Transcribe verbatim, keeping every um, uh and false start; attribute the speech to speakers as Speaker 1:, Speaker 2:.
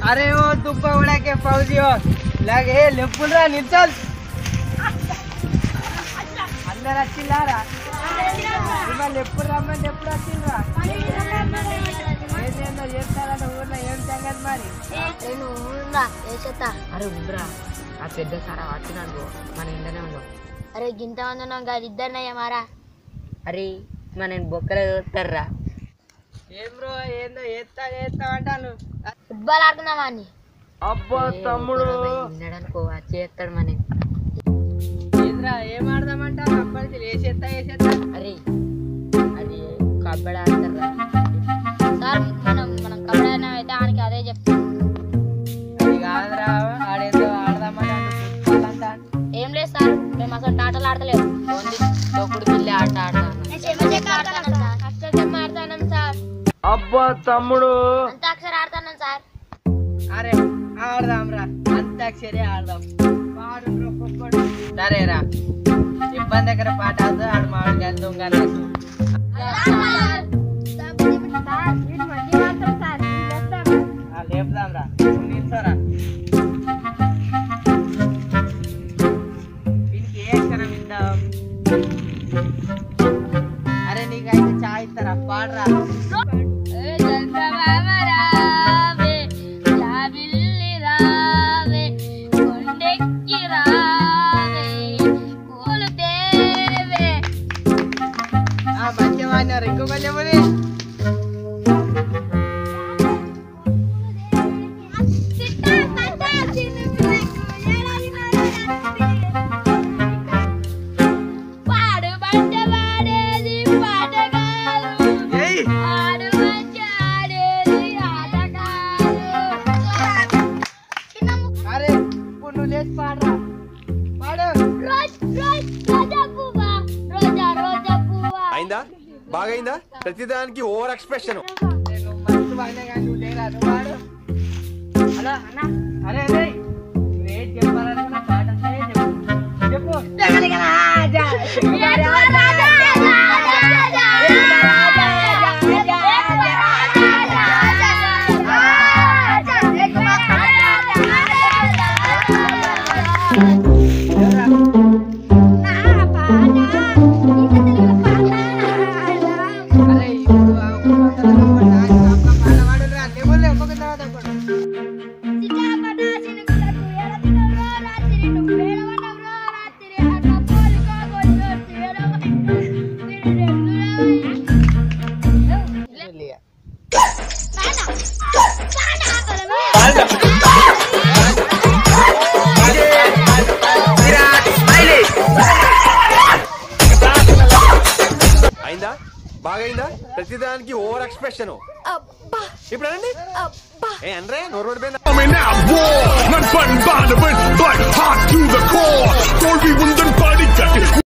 Speaker 1: अरे वो दुब्बा उड़ा के फौजी हो लगे लेपुल रा निचल अंदर వచ్చిల్లారా ఇవా లేపుల్ రమ్మ లేపుల్ వచ్చిల్రా ఏంటో చేస్తారట ఊర్లో ఏం సంగతి మరి
Speaker 2: నేను ఊరుందా వేసేస్తా.
Speaker 3: అరే ఉందిరా ఆ పెద్ద సారా వచ్చినాడు మన ఇంట్లోనే ఉన్నాం.
Speaker 2: అరే గింత మంది ఉన్నాం కాదు ఇద్దరినయ్యా మారా.
Speaker 3: అరే మన నేను బొక్కలు చూస్తారా
Speaker 1: ఏం బ్రో ఏందో ఎత్తా ఎత్తా అంటాను
Speaker 2: ఫుట్బాల్ ఆడుకుందామా అని.
Speaker 1: అబ్బా తమ్ముడు
Speaker 3: ఉన్నాడనుకో వచ్చి చేస్తాడు మన
Speaker 1: ఏంద్రా ఏం ఆడదామంటారు అప్పటికి వేసేస్తా వేసేస్తా.
Speaker 3: అరే అది కబడ్డీ ఆడతారా
Speaker 2: సార్ మనం మనం కబడ్డీ ఆడినా అయితే ఆయనకి అదే చెప్తాం.
Speaker 1: అది కాదురా ఆడేదో ఆడదామని అంటా.
Speaker 2: ఏం లేదు సార్ మేము అసలు టాటలు ఆడతలేదు.
Speaker 3: ఓన్లీ తొక్కుడు పిల్లి ఆట ఆడతాను.
Speaker 2: అక్షరం ఆడతాను సార్.
Speaker 1: అబ్బా తమ్ముడు
Speaker 2: అంతాక్షరి ఆడతాను సార్.
Speaker 1: అరే ఆడదాం రా అంతాక్షరి ఆడదాం. సరేరా ఇబ్బంది దగ్గర పాట ఆడుతూ ఆడు మామిడి దొంగ లేపుదాం రా నిల్చోరా. దీనికి ఏ అక్షరం ఇద్దాం? అరే నీకైతే చాయ్ ఇస్తారా పాడరా. మంచిగా వాడినారు ఇంకో కొంచెం అరే ఇప్పుడు నువ్వు లేచి పాడరా పాడు.
Speaker 4: అయిందా బాగైందా ప్రతిదానికి ఓవర్ ఎక్స్ప్రెషన్.
Speaker 1: నువ్వు మస్తు బాగానే కానీ నువ్వు లేరా నువ్వు పాడు. హలో అన్న అరే అరే నువ్వేం చెప్పాలనుకున్నా పాట అంతా చెప్పు చెప్పు. అరే ఇప్పుడు పాట పాడురా లేవులే ఒక్కొక్క తర్వాత
Speaker 4: అయిందా బాగైందా ప్రతిదానికి ఓవర్ ఎక్స్ప్రెషన్. ఇప్పుడు అనండి ఏ అనరే నోరు పడిపోయిందా.
Speaker 5: Coming out war, not fun, bad, but hot to the core. Don't be wooden body cut.